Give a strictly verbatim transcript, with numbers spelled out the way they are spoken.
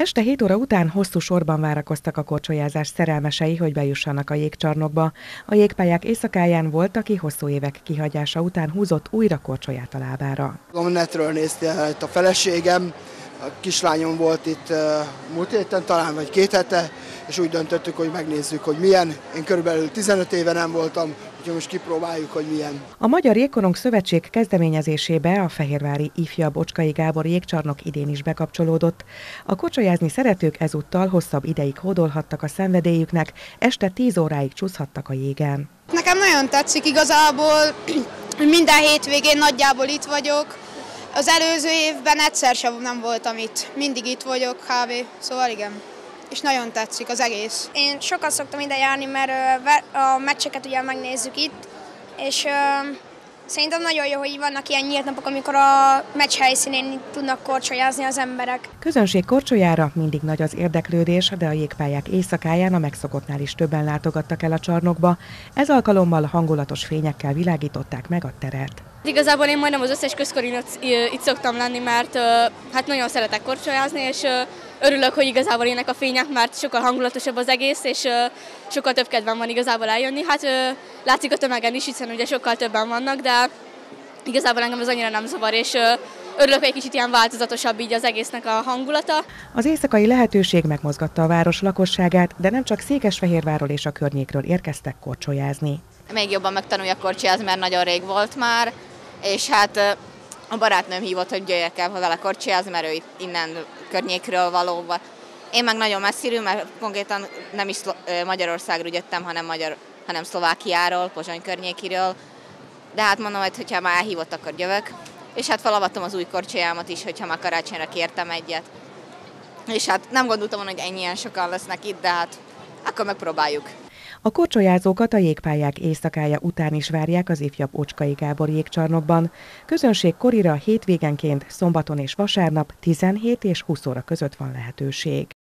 Este hét óra után hosszú sorban várakoztak a korcsolyázás szerelmesei, hogy bejussanak a jégcsarnokba. A jégpályák éjszakáján volt, aki hosszú évek kihagyása után húzott újra korcsolyát a lábára. A netről nézte itt a feleségem, a kislányom volt itt uh, múlt héten talán, vagy két hete, és úgy döntöttük, hogy megnézzük, hogy milyen. Én körülbelül tizenöt éve nem voltam, úgyhogy most kipróbáljuk, hogy milyen. A Magyar Jégkorong Szövetség kezdeményezésébe a fehérvári ifjabb Ocskay Gábor jégcsarnok idén is bekapcsolódott. A korcsolyázni szeretők ezúttal hosszabb ideig hódolhattak a szenvedélyüknek, este tíz óráig csúszhattak a jégen. Nekem nagyon tetszik igazából, minden hétvégén nagyjából itt vagyok. Az előző évben egyszer sem nem voltam itt, mindig itt vagyok kb. Szóval igen. És nagyon tetszik az egész. Én sokat szoktam ide járni, mert a meccseket ugye megnézzük itt, és szerintem nagyon jó, hogy vannak ilyen nyílt napok, amikor a meccs helyszínén tudnak korcsolyázni az emberek. Közönség korcsolyára mindig nagy az érdeklődés, de a jégpályák éjszakáján a megszokottnál is többen látogattak el a csarnokba. Ez alkalommal hangulatos fényekkel világították meg a teret. Igazából én majdnem az összes közkorin itt szoktam lenni, mert hát nagyon szeretek korcsolyázni, és örülök, hogy igazából ének a fények, mert sokkal hangulatosabb az egész, és sokkal több kedvem van igazából eljönni. Hát látszik a tömegen is, hiszen ugye sokkal többen vannak, de igazából engem ez annyira nem zavar, és örülök, hogy egy kicsit ilyen változatosabb így az egésznek a hangulata. Az éjszakai lehetőség megmozgatta a város lakosságát, de nem csak Székesfehérvárról és a környékről érkeztek korcsolyázni. Még jobban megtanuljak korcsolyázni, mert nagyon rég volt már, és hát a barátnőm hívott, hogy jöjjek el vele korcsolyázni, mert ő innen környékről való. Én meg nagyon messziről, mert konkrétan nem is Magyarországról jöttem, hanem, Magyar, hanem Szlovákiáról, Pozsony környékiről. De hát mondom, hogy hogyha már elhívott, akkor jövök. És hát felavattam az új korcsolyámat is, hogyha már karácsonyra kértem egyet. És hát nem gondoltam volna, hogy ennyien sokan lesznek itt, de hát akkor megpróbáljuk. A korcsolyázókat a jégpályák éjszakája után is várják az ifjabb Ocskay Gábor jégcsarnokban. Közönség korira hétvégenként, szombaton és vasárnap tizenhét és húsz óra között van lehetőség.